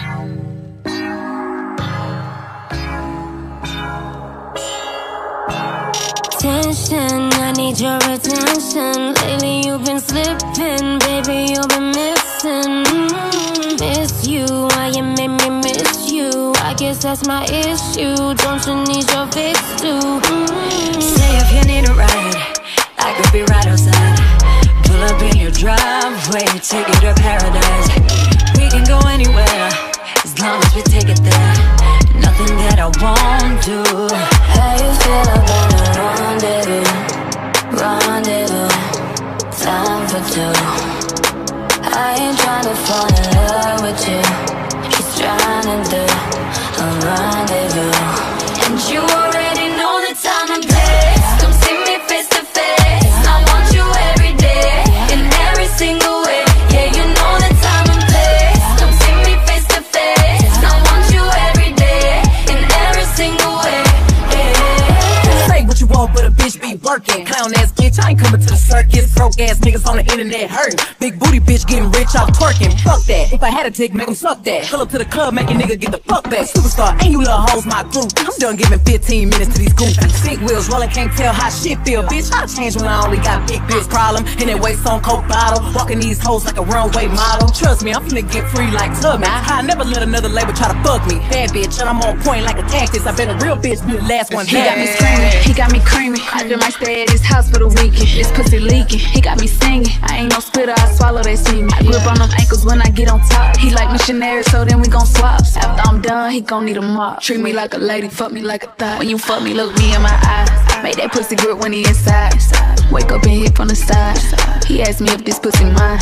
Attention, I need your attention. Lately you've been slipping, baby, you've been missing. Miss you, why you made me miss you? I guess that's my issue, don't you need your fix too? Say if you need a ride, I could be right outside. Pull up in your driveway, take you to paradise. We can go anywhere, as long as we take it there. Nothing that I won't do. How you feel about a rendezvous? Rendezvous, time for two. I ain't tryna fall in love with you, just tryna do a rendezvous. And you already know the time and place. Come see me face to face. I want you every day, in every single way. Yeah, you know the time and place. Come see me face to face. I want you every day, in every single way. Yeah. Say what you want, but a bitch be working. Clown ass bitch, I ain't coming to the circus. Broke ass niggas on the internet hurting. Big booty bitch getting rich off twerking. Fuck that. If I had a dick, make 'em suck that. Pull up to the club, make a nigga get the fuck back. Superstar, and you little hoes my group. I'm done giving 15 minutes to these goofies. Big wheels rolling, can't tell how shit feel. Bitch, I change when I only got big bitch problem. In that waist on coke bottle, walking these hoes like a runway model. Trust me, I'm finna get free like Tubman. I never let another label try to fuck me. Bad bitch, and I'm on point like a cactus. I bet a real bitch be the last one. He got me screaming, he got me creaming. I just might stay at his house for the weekend. This pussy leaking, he got me singing. I ain't no spitter, I swallow that semen. I grip on them ankles when I get on top. He like missionary, so then we gon' swap. After I'm done, he gon' need a mop. Treat me like a lady, fuck me like a thot. When you fuck me, look me in my eyes. Make that pussy grip when he inside. Wake up and hit from the side. He asked me if this pussy mine.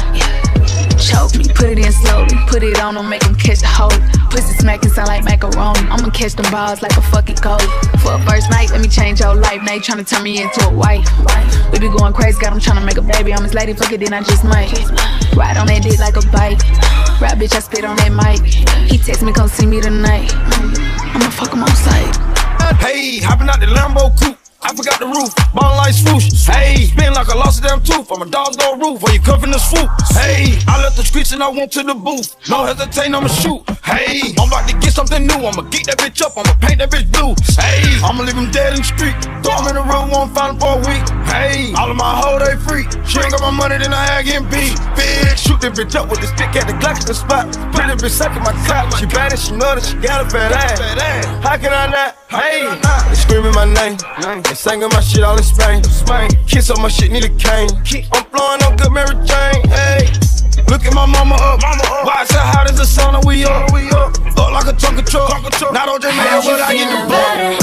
Choke me, put it in slowly. Put it on him, make him catch the hoe. Pussy smacking sound like macaroni. I'ma catch them balls like a fucking goalie. For a first night, let me change your life. Now you tryna turn me into a wife. We be going crazy, got him tryna make a baby. I'm his lady, fuck it, then I just might ride on that dick like a bike. Rap bitch, I spit on that mic. He text me, come see me tonight. I'ma fuck him on sight. Hey, hopping out the Lambo coupe, I forgot the roof, ballin' like swoosh. Hey, spin like I lost a damn tooth. I'm a dog's on roof, where you cuffin' the swoop. Hey, I left the streets and I went to the booth. No hesitate, I'ma shoot. Hey, I'm about to get something new. I'ma geek that bitch up, I'ma paint that bitch blue. Hey, I'ma leave him dead in the street. Throw him in the room, won't find him for a week. Hey, all of my hoe, they free. She ain't got my money, then I had getting beat. Big, shoot that bitch up with the stick at the Glock in the spot. Put that bitch sucking my cock. She bad and she know that she got a fat ass. How can I not? Hey, they screaming my name. They singing my shit all in Spain. Kiss on my shit, need a cane. I'm blowing up good Mary Jane. Hey, look at my mama up. Watch her hot as the sun and we up. Up like a Tonka truck. Not OJ Mayo, but I get the blood.